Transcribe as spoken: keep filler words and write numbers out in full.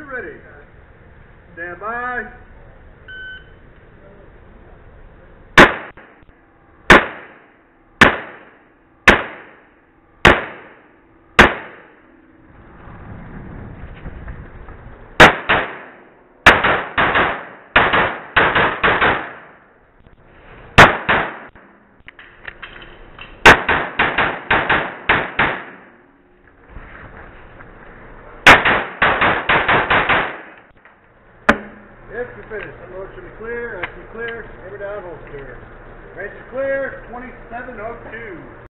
ready. Stand by. Yes, we're finished. Unload should be clear. I see clear. Hammer down, holster. Range is clear. twenty-seven oh two.